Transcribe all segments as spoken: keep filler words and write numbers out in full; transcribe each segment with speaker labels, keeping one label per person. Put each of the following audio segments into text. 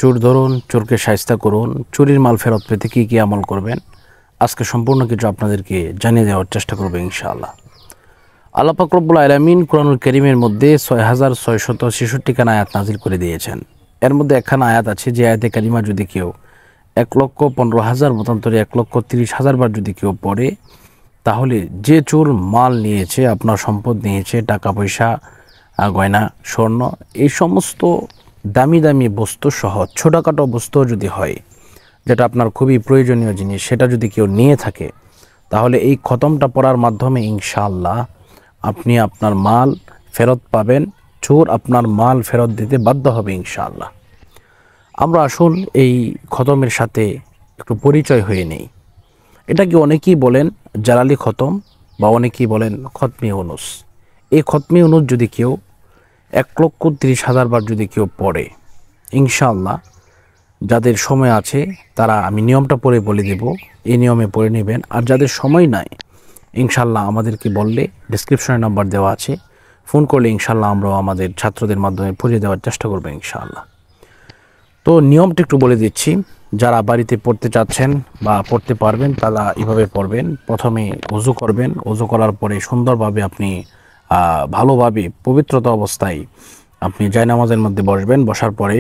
Speaker 1: চোর ধরুন, চোরকে শায়েস্তা করুন, চুরির মাল ফেরত পেতে কী কী আমল করবেন আজকে সম্পূর্ণ কিছু আপনাদেরকে জানিয়ে দেওয়ার চেষ্টা করবো ইনশাআল্লাহ। আল্লাহ পাক রব্বুল আলামিন কুরআনুল কারীমের মধ্যে ছয় হাজার ছয়শত ছেষট্টি খানা আয়াত নাজিল করে দিয়েছেন। এর মধ্যে একখানা আয়াত আছে যে আয়াতে কারিমা যদি কেউ এক লক্ষ পনেরো হাজার মতান্তরে এক লক্ষ তিরিশ হাজার বার যদি কেউ পড়ে, তাহলে যে চোর মাল নিয়েছে, আপনার সম্পদ নিয়েছে, টাকা পয়সা, গয়না, স্বর্ণ, এই সমস্ত দামি দামি বস্তু সহ ছোটোখাটো বস্তু যদি হয়, যেটা আপনার খুবই প্রয়োজনীয় জিনিস, সেটা যদি কেউ নিয়ে থাকে, তাহলে এই খতমটা পড়ার মাধ্যমে ইনশাআল্লাহ আপনি আপনার মাল ফেরত পাবেন। চোর আপনার মাল ফেরত দিতে বাধ্য হবে ইনশাআল্লাহ। আমরা আসুন এই খতমের সাথে একটু পরিচয় হয়ে নেই। এটাকে অনেকেই বলেন জালালি খতম বা অনেকেই বলেন খতমি উনুস। এই খতমি উনুস যদি কেউ এক লক্ষ তিরিশ হাজার বার যদি কেউ পড়ে, ইনশাআল্লাহ যাদের সময় আছে তারা, আমি নিয়মটা পড়ে বলে দেব, এই নিয়মে পড়ে নেবেন। আর যাদের সময় নাই, ইনশাআল্লাহ আমাদেরকে বললে ডেসক্রিপশনে নাম্বার দেওয়া আছে, ফোন করলে ইনশাআল্লাহ আমরাও আমাদের ছাত্রদের মাধ্যমে পড়িয়ে দেওয়ার চেষ্টা করবো ইনশাআল্লাহ। তো নিয়মটা একটু বলে দিচ্ছি, যারা বাড়িতে পড়তে চাচ্ছেন বা পড়তে পারবেন তারা এভাবে পড়বেন। প্রথমে ওযু করবেন, ওযু করার পরে সুন্দরভাবে আপনি ভালোভাবে পবিত্রতা অবস্থায় আপনি জায়নামাজের মধ্যে বসবেন। বসার পরে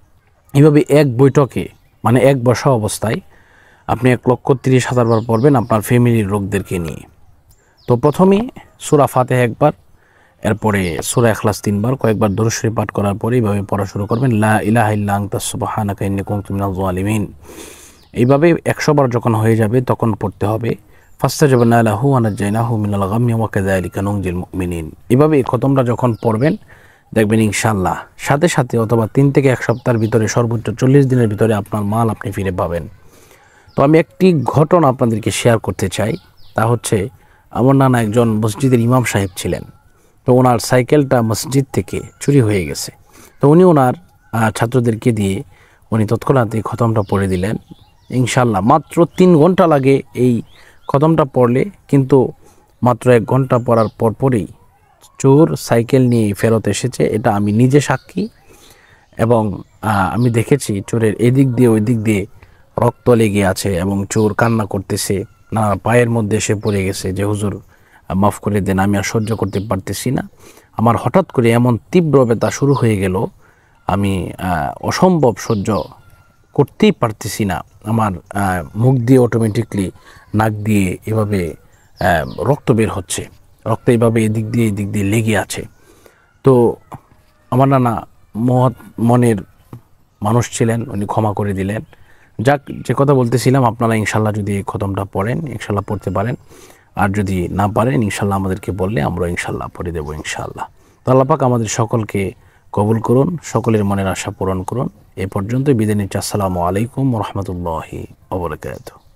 Speaker 1: এভাবে এক বৈঠকে, মানে এক বসা অবস্থায় আপনি এক লক্ষ তিরিশ হাজার বার পড়বেন আপনার ফ্যামিলির লোকদেরকে নিয়ে। তো প্রথমে সূরা ফাতিহা একবার, এরপরে সূরা ইখলাস তিনবার, কয়েকবার দরুদ শরীফ পাঠ করার পরে এইভাবে পড়া শুরু করবেন, লা ইলাহা ইল্লা আনতা সুবহানাকা ইন্নী কুনতু মিনাজ জালিমিন। এইভাবে একশো বার যখন হয়ে যাবে তখন পড়তে হবে ফাস্তাজাবনা লাহু ওয়া নাজ্জায়নাহু মিনাল গাম্মি ওয়া কাযালিকা নুনজিল মুমিনিন। এইভাবে এই খতমটা যখন পড়বেন, দেখবেন ইনশাআল্লাহ সাথে সাথে অথবা তিন থেকে এক সপ্তাহের ভিতরে, সর্বোচ্চ চল্লিশ দিনের ভিতরে আপনার মাল আপনি ফিরে পাবেন। তো আমি একটি ঘটনা আপনাদেরকে শেয়ার করতে চাই। তা হচ্ছে, আমার নানা একজন মসজিদের ইমাম সাহেব ছিলেন। তো ওনার সাইকেলটা মসজিদ থেকে চুরি হয়ে গেছে। তো উনি ওনার ছাত্রদেরকে দিয়ে উনি তৎক্ষণাৎ এই খতমটা পড়ে দিলেন। ইনশাআল্লাহ মাত্র তিন ঘন্টা লাগে এই খতমটা পড়লে, কিন্তু মাত্র এক ঘন্টা পড়ার পরপরই চোর সাইকেল নিয়ে ফেরত এসেছে। এটা আমি নিজে সাক্ষী, এবং আমি দেখেছি চোরের এদিক দিয়ে ওই দিক দিয়ে রক্ত লেগে আছে এবং চোর কান্না করতেছে, না পায়ের মধ্যে এসে পড়ে গেছে যে হুজুর মাফ করে দেন, আমি আর সহ্য করতে পারতেছি না। আমার হঠাৎ করে এমন তীব্র ব্যথা শুরু হয়ে গেল, আমি অসম্ভব সহ্য করতেই পারতেছি না। আমার মুখ দিয়ে অটোমেটিকলি নাক দিয়ে এভাবে রক্ত বের হচ্ছে, রক্ত এইভাবে এদিক দিয়ে এদিক দিয়ে লেগে আছে। তো আমার নানা মহৎ মনের মানুষ ছিলেন, উনি ক্ষমা করে দিলেন। যাক, যে কথা বলতেছিলাম, আপনারা ইনশাল্লাহ যদি এই খতমটা পড়েন, ইনশাল্লাহ পড়তে পারেন। আর যদি না পারেন, ইনশাল্লাহ আমাদেরকে বললে আমরা ইনশাল্লাহ পড়ে দেবো ইনশাল্লাহ। তো আল্লাহ পাক আমাদের সকলকে কবুল করুন, সকলের মনের আশা পূরণ করুন। এ পর্যন্ত বিদায় নিচ্ছি। আসসালামু আলাইকুম ওয়া রাহমাতুল্লাহি ওয়া বারাকাতুহু।